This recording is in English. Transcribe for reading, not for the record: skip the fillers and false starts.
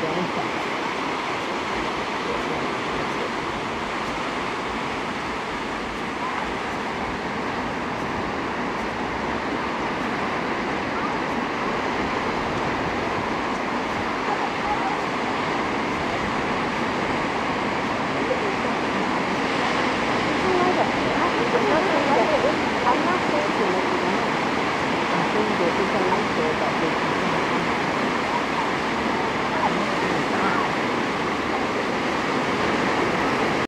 I'm not saying to let you down. I'm saying that it's a life there that